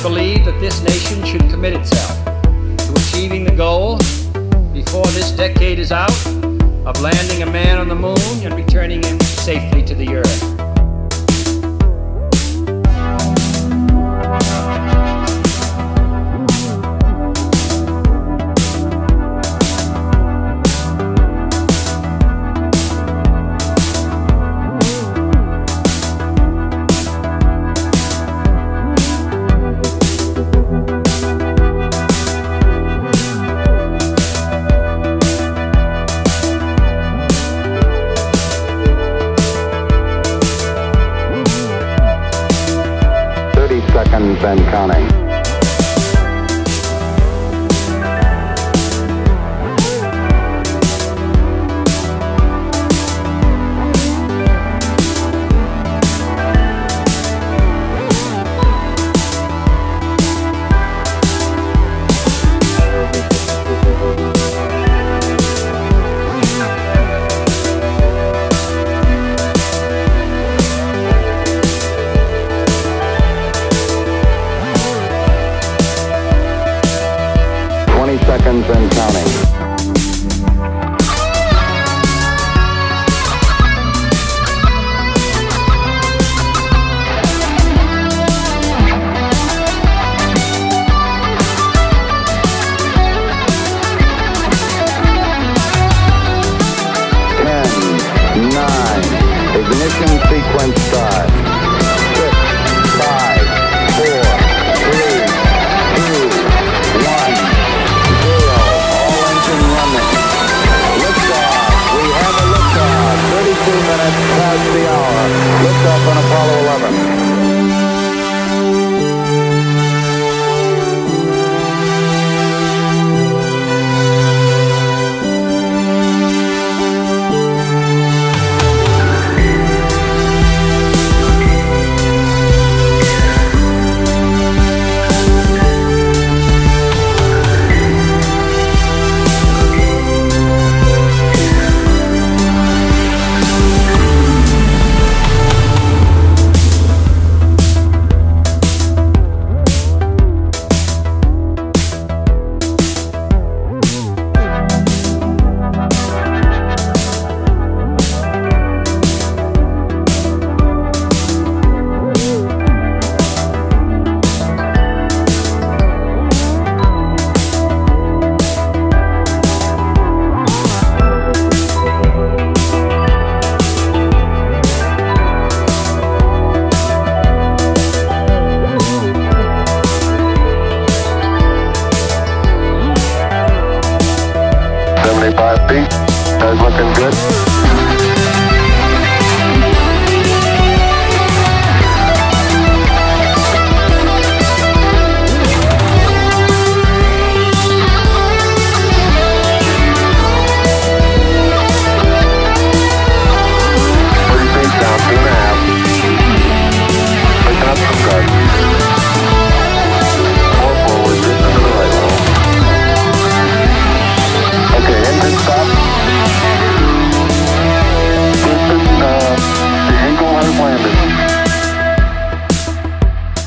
believe that this nation should commit itself to achieving the goal, before this decade is out, of landing a man on the moon and returning him safely to the earth. Seconds and counting. 20 seconds and counting. 10, 9, ignition sequence start. 6, 5, 4, 3, 2, 1, 0. All engine running. Liftoff. We have a liftoff. 32 minutes past the hour. Liftoff on Apollo 11. That's looking good.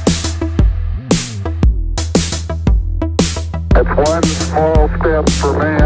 That's one small step for man.